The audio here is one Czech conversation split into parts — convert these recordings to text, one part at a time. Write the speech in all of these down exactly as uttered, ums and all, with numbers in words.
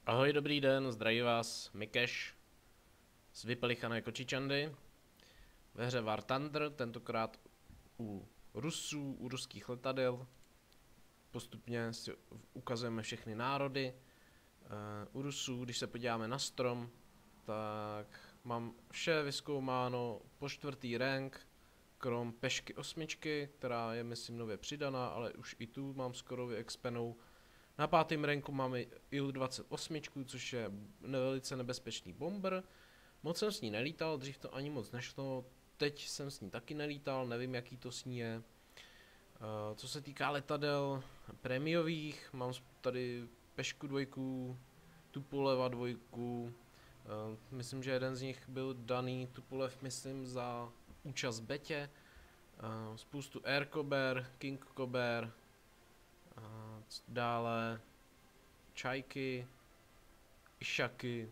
Ahoj, dobrý den, zdraví vás Mikeš z vypelichané kočičandy ve hře War Thunder, tentokrát u Rusů, u ruských letadel. Postupně si ukazujeme všechny národy. U Rusů, když se podíváme na strom, tak mám vše vyzkoumáno po čtvrtý rank, krom pešky osmičky, která je myslím nově přidaná, ale už i tu mám skoro vyexpenou. Na pátém ranku máme I L dvacet osm, což je velice nebezpečný bomber. Moc jsem s ní nelítal, dřív to ani moc nešlo, teď jsem s ní taky nelítal, nevím jaký to s ní je. Uh, co se týká letadel prémiových, mám tady Pešku dvojku, Tupoleva dvojku, uh, myslím, že jeden z nich byl daný, Tupolev myslím za účast v betě, uh, spoustu Air Kober, King Kober, uh, dále Čajky, Išaky.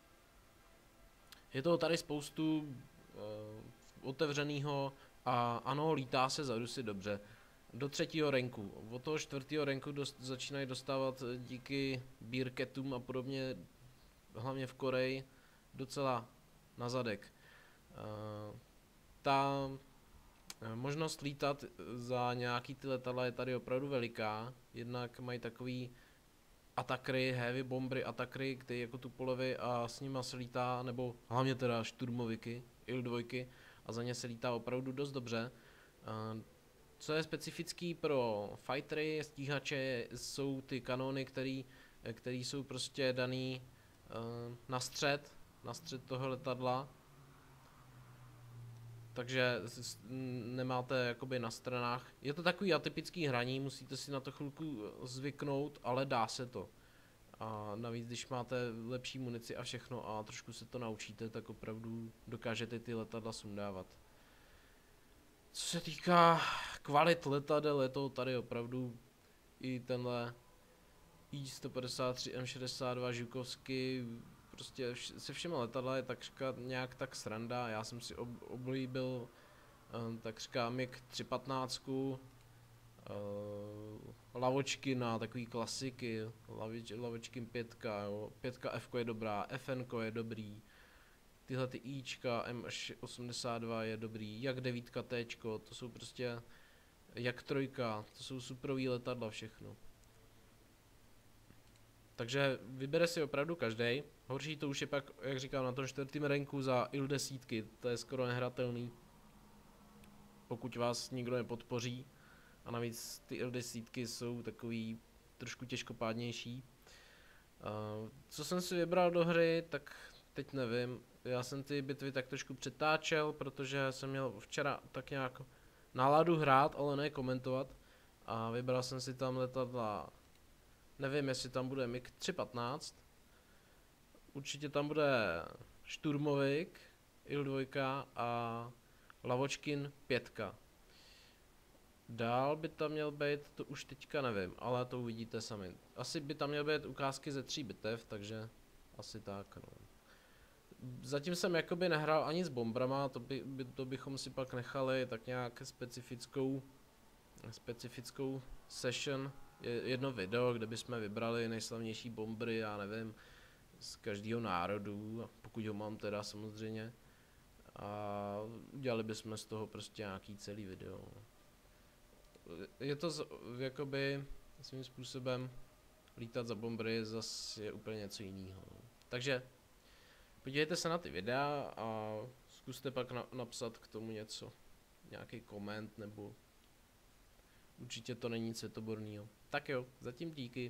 Je toho tady spoustu uh, otevřenýho a ano, lítá se za Rusy dobře. Do třetího ranku. Od toho čtvrtého ranku dost, začínají dostávat díky beercatům a podobně, hlavně v Koreji, docela na zadek. Uh, ta možnost lítat za nějaký ty letadla je tady opravdu veliká. Jednak mají takový atakry, heavy bombery, atakry, které jako Tupolevy a s nima se lítá, nebo hlavně teda šturmoviky, I L dva, a za ně se lítá opravdu dost dobře. Uh, Co je specifický pro fightery, stíhače, jsou ty kanony, který, který jsou prostě daný uh, na střed, na střed toho letadla. Takže nemáte jakoby na stranách. Je to takový atypický hraní, musíte si na to chvilku zvyknout, ale dá se to. A navíc, když máte lepší munici a všechno a trošku se to naučíte, tak opravdu dokážete ty letadla sundávat. Co se týká kvalit letadel, je to tady opravdu i tenhle I sto padesát tři M šedesát dva Žukovsky, prostě vš se všema letadla je takřka nějak tak sranda. Já jsem si ob oblíbil um, takřka MiG tři patnáct, uh, lavočky na takový klasiky, lavič, lavočky pět, jo. pět F je dobrá, F N je dobrý. Tyhle ty Ička, M osmdesát dva je dobrý, jak devět T, to jsou prostě, jak trojka, to jsou superový letadla všechno. Takže vybere si opravdu každý. Horší to už je pak, jak říkám, na tom čtvrtém ranku za I L desítky, to je skoro nehratelný. Pokud vás nikdo nepodpoří. A navíc ty I L desítky jsou takový trošku těžkopádnější. Uh, co jsem si vybral do hry, tak teď nevím. Já jsem ty bitvy tak trošku přetáčel, protože jsem měl včera tak nějak náladu hrát, ale ne komentovat. A vybral jsem si tam letadla, nevím jestli tam bude MiG tři patnáct. Určitě tam bude šturmovik, I L dva a Lavočkin pět. Dál by tam měl být, to už teďka nevím, ale to uvidíte sami. Asi by tam měl být ukázky ze tří bitev, takže asi tak, no. Zatím jsem jakoby nehrál ani s bombrama, to, by, by, to bychom si pak nechali tak nějak specifickou, specifickou session, jedno video, kde bychom vybrali nejslavnější bombery, já nevím, z každého národu, pokud ho mám teda samozřejmě, a udělali bychom z toho prostě nějaký celý video. Je to z, jakoby svým způsobem lítat za bombery zase je úplně něco jiného. Takže podívejte se na ty videa a zkuste pak na, napsat k tomu něco, nějaký koment, nebo určitě to není nic světoborného. Tak jo, zatím díky.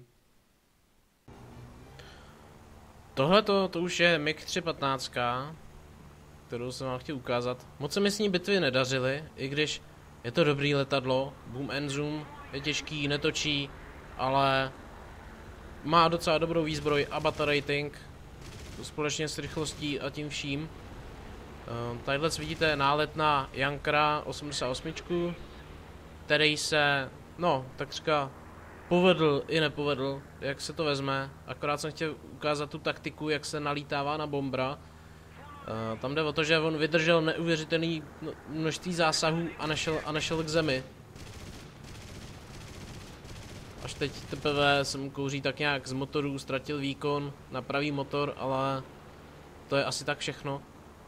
Tohle to už je MiG tři patnáct, kterou jsem vám chtěl ukázat. Moc se mi s ní bitvy nedařily, i když je to dobrý letadlo, boom and zoom, je těžký, netočí, ale má docela dobrou výzbroj a battle rating, společně s rychlostí a tím vším. Uh, Tadyhle vidíte nálet na Jankra osmdesát osm, který se, no, takřka povedl i nepovedl, jak se to vezme. Akorát jsem chtěl ukázat tu taktiku, jak se nalítává na bombra. Uh, tam jde o to, že on vydržel neuvěřitelné množství zásahů a nešel, a nešel k zemi. Až teď teprve se mu kouří tak nějak z motorů, ztratil výkon, napraví motor, ale to je asi tak všechno.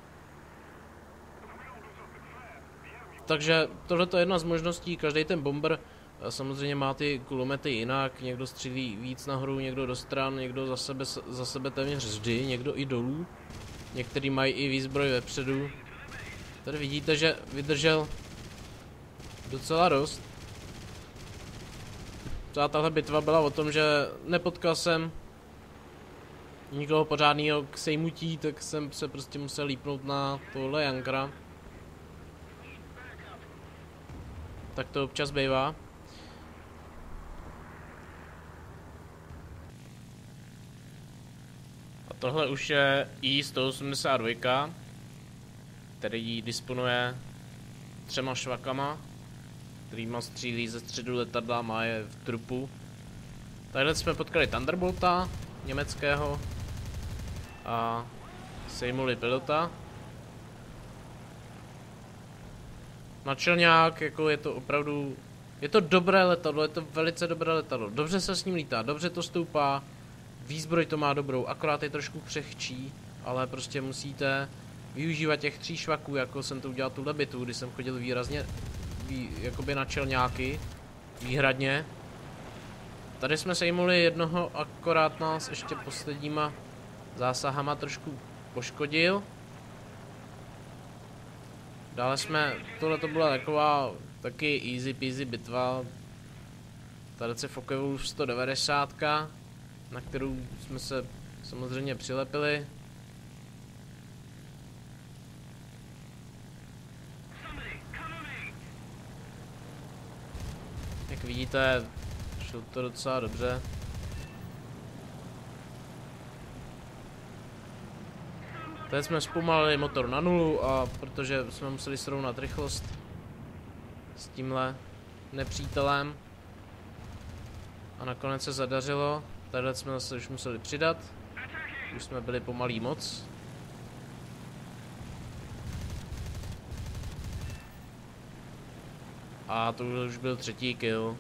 Takže tohle je jedna z možností, každý ten bomber samozřejmě má ty kulomety jinak, někdo střílí víc nahoru, někdo do stran, někdo za sebe, za sebe téměř vždy, někdo i dolů. Některý mají i výzbroj vepředu. Tady vidíte, že vydržel docela dost. Celá tahle bitva byla o tom, že nepotkal jsem nikoho pořádného k sejmutí, tak jsem se prostě musel lípnout na tohle jankra. Tak to občas bývá. A tohle už je I sto osmdesát dva, který disponuje třema švakama, kterýma střílí ze středu letadla, má je v trupu. Tadyhle jsme potkali Thunderbolta německého a sejmuli pilota. Načelňák, jako je to opravdu, je to dobré letadlo, je to velice dobré letadlo, dobře se s ním lítá, dobře to stoupá, výzbroj to má dobrou, akorát je trošku křehčí, ale prostě musíte využívat těch tří švaků, jako jsem to udělal tuhle bitvu, kdy jsem chodil výrazně, vý, jakoby na čelňáky, výhradně. Tady jsme sejmuli jednoho, akorát nás ještě posledníma zásahama trošku poškodil. Dále jsme, tohle to byla taková taky easy peasy bitva. Tady se Focke-Wulf sto devadesát, na kterou jsme se samozřejmě přilepili. Jak vidíte, šlo to docela dobře. Teď jsme zpomalili motor na nulu, a protože jsme museli srovnat rychlost s tímhle nepřítelem. A nakonec se zadařilo. Tady jsme zase už museli přidat. Už jsme byli pomalý moc. A to už byl třetí kill.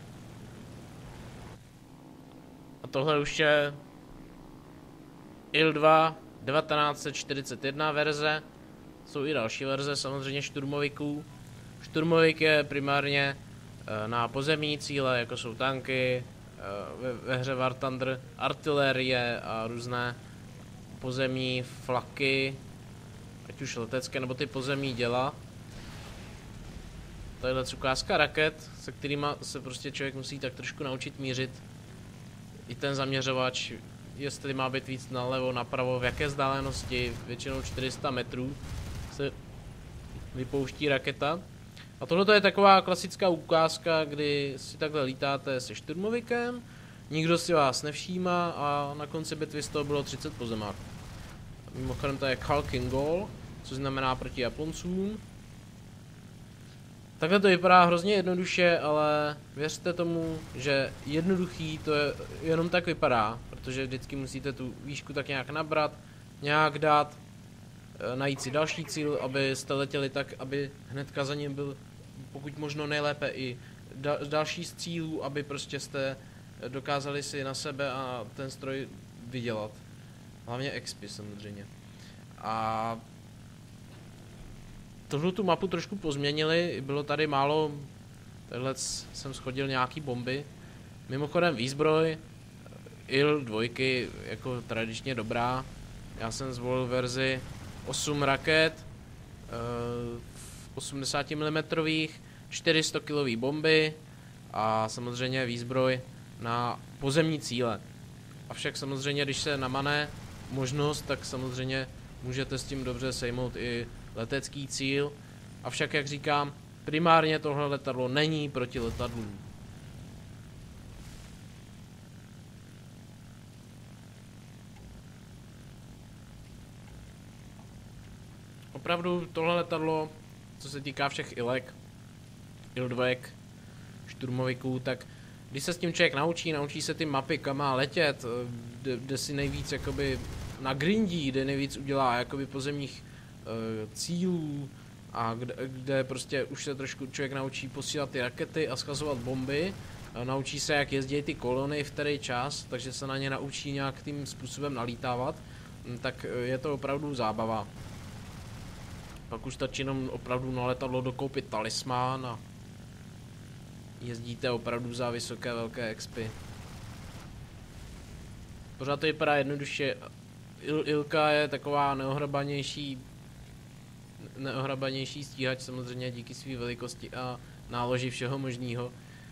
A tohle už je I L dva devatenáct set čtyřicet jedna verze. Jsou i další verze, samozřejmě šturmoviků. Šturmovik je primárně na pozemní cíle, jako jsou tanky, ve, ve hře War Thunder, artilérie a různé pozemní flaky, ať už letecké nebo ty pozemní děla. Tadyhle je ukázka raket, se kterýma se prostě člověk musí tak trošku naučit mířit. I ten zaměřovač, jestli má být víc nalevo, napravo, v jaké vzdálenosti, většinou čtyři sta metrů se vypouští raketa. A tohle je taková klasická ukázka, kdy si takhle lítáte se šturmovikem, nikdo si vás nevšímá a na konci bitvy z toho bylo třicet pozemáků. Mimochodem to je Khalkhin Gol, což znamená proti Japoncům. Takhle to vypadá hrozně jednoduše, ale věřte tomu, že jednoduchý to je, jenom tak vypadá, protože vždycky musíte tu výšku tak nějak nabrat, nějak dát, najít si další cíl, abyste letěli tak, aby hnedka za ním byl pokud možno nejlépe i da, další z cílů, aby prostě jste dokázali si na sebe a ten stroj vydělat. Hlavně X P samozřejmě. A tohle tu mapu trošku pozměnili, bylo tady málo, takhle jsem schodil nějaký bomby. Mimochodem výzbroj I L dva jako tradičně dobrá. Já jsem zvolil verzi osm raket, osmdesát milimetrů, čtyři sto kilový bomby a samozřejmě výzbroj na pozemní cíle. Avšak samozřejmě, když se namane možnost, tak samozřejmě můžete s tím dobře sejmout i letecký cíl. Avšak, jak říkám, primárně tohle letadlo není proti letadlům. Opravdu tohle letadlo, co se týká všech ilek, I L dva, šturmoviků, tak když se s tím člověk naučí, naučí se ty mapy, kam má letět, kde, kde si nejvíc jakoby na grindí, kde nejvíc udělá jakoby pozemních uh, cílů a kde, kde prostě už se trošku člověk naučí posílat ty rakety a schazovat bomby, naučí se, jak jezdí ty kolony v který čas, takže se na ně naučí nějak tím způsobem nalítávat, tak je to opravdu zábava. Pak už stačí jenom opravdu na letadlo dokoupit talismán a jezdíte opravdu za vysoké velké expy. Pořád to vypadá jednoduše. Il Ilka je taková neohrabanější neohrabanější stíhač samozřejmě díky své velikosti a náloži všeho možného.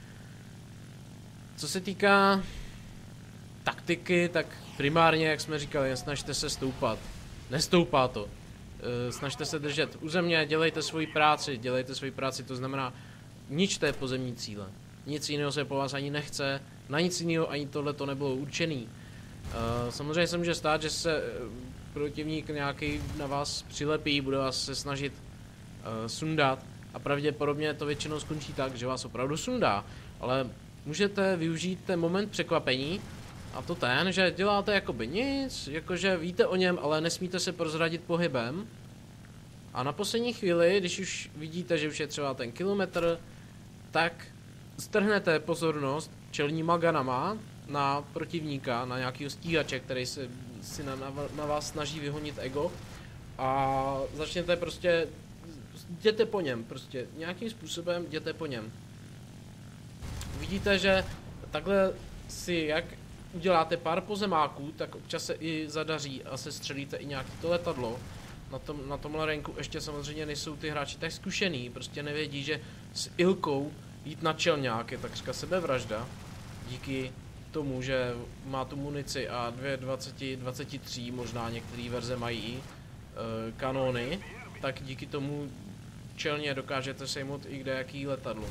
Co se týká taktiky, tak primárně, jak jsme říkali, snažte se stoupat. Nestoupá to. E, snažte se držet u země, dělejte svoji práci, dělejte svoji práci, to znamená ničte pozemní cíle. Nic jiného se po vás ani nechce, na nic jiného ani tohle to nebylo určený. E, samozřejmě se může stát, že se protivník nějaký na vás přilepí, bude vás se snažit uh, sundat a pravděpodobně to většinou skončí tak, že vás opravdu sundá, ale můžete využít ten moment překvapení a to ten, že děláte jakoby nic, jakože víte o něm, ale nesmíte se prozradit pohybem a na poslední chvíli, když už vidíte, že už je třeba ten kilometr, tak strhnete pozornost čelníma ganama na protivníka, na nějakého stíhače, který se si na, na, na vás snaží vyhonit ego a začněte prostě, jděte po něm, prostě nějakým způsobem jděte po něm. Vidíte, že takhle si jak uděláte pár pozemáků, tak občas se i zadaří a se střelíte i nějaké to letadlo. Na, tom, na tomhle renku ještě samozřejmě nejsou ty hráči tak zkušený, prostě nevědí, že s Ilkou jít na čelňák je takřka sebevražda, díky tomu, že má tu munici a dvě dvacet, dvacet tři, možná některé verze mají i e, kanóny, tak díky tomu čelně dokážete sejmout i kdejaký letadlo.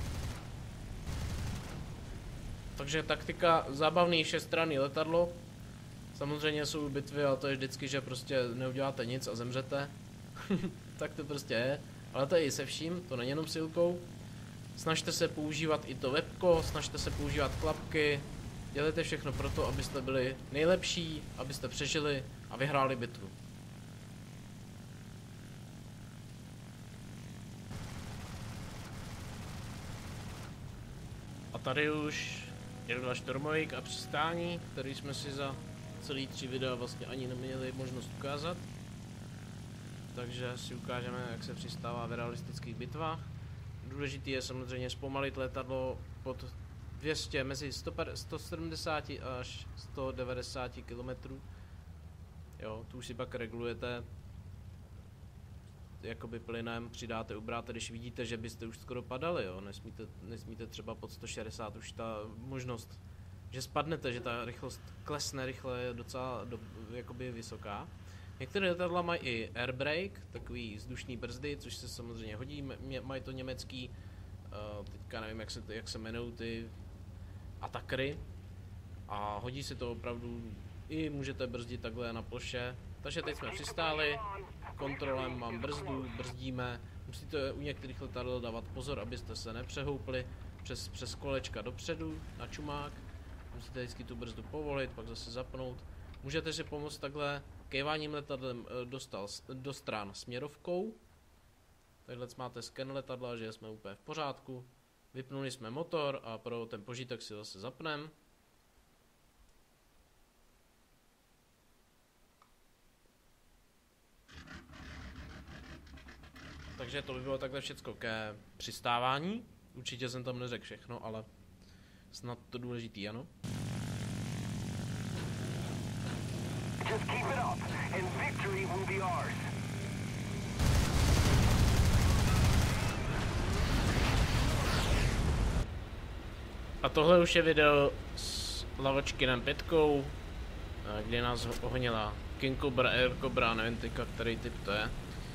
Takže taktika zábavný šestranný letadlo. Samozřejmě jsou bitvy, ale to je vždycky, že prostě neuděláte nic a zemřete. Tak to prostě je. Ale to je i se vším, to není jenom s Ilkou. Snažte se používat i to webko, snažte se používat klapky. Dělejte všechno pro to, abyste byli nejlepší, abyste přežili a vyhráli bitvu. A tady už je štormovík a přistání, který jsme si za celý tři videa vlastně ani neměli možnost ukázat. Takže si ukážeme, jak se přistává v realistických bitvách. Důležitý je samozřejmě zpomalit letadlo pod dvě stě, mezi sto sedmdesát až sto devadesát kilometrů. Jo, tu už si pak regulujete jakoby plynem, přidáte, ubráte, když vidíte, že byste už skoro padali, jo. Nesmíte, nesmíte třeba pod sto šedesát, už ta možnost, že spadnete, že ta rychlost klesne rychle, je docela do, jakoby vysoká. Některé letadla mají i airbrake, takový vzdušný brzdy, což se samozřejmě hodí, mají to německý, uh, teďka nevím, jak se, jak se jmenují ty atakery, a hodí se to opravdu, i můžete brzdit takhle na ploše. Takže teď jsme přistáli, kontrolem mám brzdu, brzdíme, musíte u některých letadel dávat pozor, abyste se nepřehoupli přes, přes kolečka dopředu na čumák, musíte vždycky tu brzdu povolit, pak zase zapnout. Můžete si pomoct takhle kejváním letadlem dostal do stran směrovkou. Takhle máte sken letadla, že jsme úplně v pořádku. Vypnuli jsme motor a pro ten požitek si zase zapneme. Takže to by bylo takhle všecko ke přistávání. Určitě jsem tam neřekl všechno, ale snad to důležitý, ano. Just keep it up and victory will be ours. A tohle už je video s Lavočkinem Pětkou, kde nás ohonila King Cobra, Air Cobra, nevím teďka, který typ to je.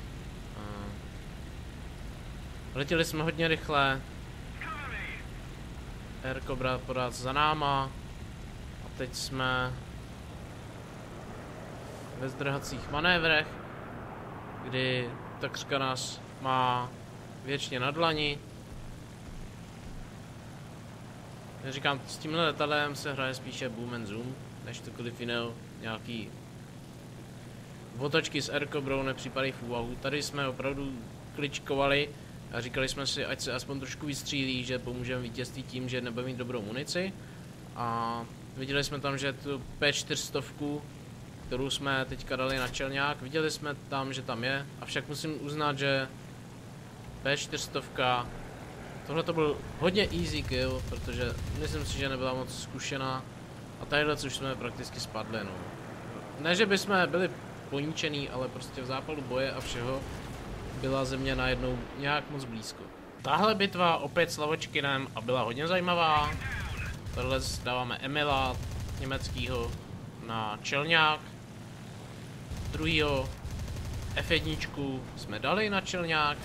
Letěli jsme hodně rychle. Air Cobra pořád za náma. A teď jsme ve zdrhacích manévrech, kdy takřka nás má věčně na dlani. Já říkám, s tímhle letadlem se hraje spíše boom and zoom, než cokoliv jiného, nějaký otočky s Air Cobrou nepřipadají v úvahu. Tady jsme opravdu kličkovali A říkali jsme si, ať se aspoň trošku vystřílí, že pomůžeme vítězství tím, že nebudeme mít dobrou munici. A viděli jsme tam, že tu P čtyři sta, kterou jsme teďka dali na čelňák, viděli jsme tam, že tam je. Avšak musím uznat, že P čtyři sta, tohle to byl hodně easy kill, protože myslím si, že nebyla moc zkušená. A tadyhle už jsme prakticky spadli, no. Ne, že bychom byli poníčený, ale prostě v zápalu boje a všeho byla země najednou nějak moc blízko. Tahle bitva opět s Lavočkinem a byla hodně zajímavá. Tohle dáváme Emila německýho na čelňák. Druhýho F jedna jsme dali na čelňák.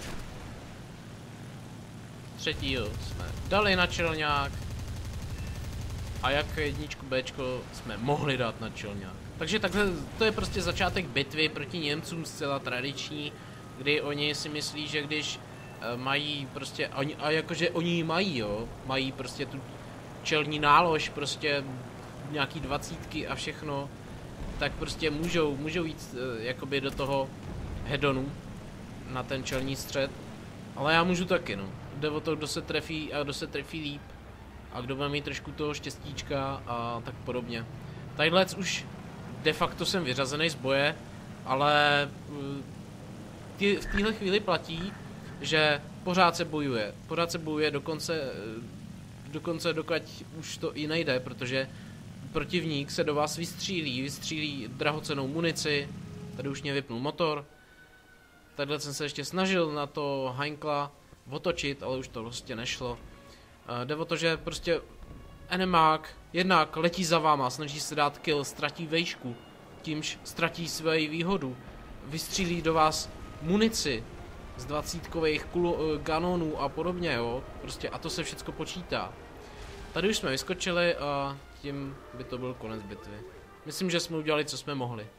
Třetího jsme dali na čelňák. A jak jedničku Bčko jsme mohli dát na čelňák. Takže takhle to je prostě začátek bitvy proti Němcům zcela tradiční, kdy oni si myslí, že když e, mají prostě, oni, a jakože oni ji mají, jo, mají prostě tu čelní nálož, prostě nějaký dvacítky a všechno, tak prostě můžou, můžou jít e, jakoby do toho hedonu na ten čelní střed, ale já můžu taky, no. Jde o to, kdo se trefí a kdo se trefí líp a kdo bude mít trošku toho štěstíčka a tak podobně. Tadyhle už de facto jsem vyřazený z boje, ale tý, v téhle chvíli platí, že pořád se bojuje. Pořád se bojuje dokonce, dokonce dokud už to i nejde, protože protivník se do vás vystřílí, vystřílí drahocennou munici. Tady už mě vypnul motor. Takhle jsem se ještě snažil na to Heinkla otočit, ale už to prostě nešlo. Jde o to, že prostě enemák jednak letí za váma, snaží se dát kill, ztratí vejšku, tímž ztratí svoji výhodu. Vystřílí do vás munici z dvacítkových kanonů a podobně, jo. Prostě a to se všecko počítá. Tady už jsme vyskočili a tím by to byl konec bitvy. Myslím, že jsme udělali, co jsme mohli.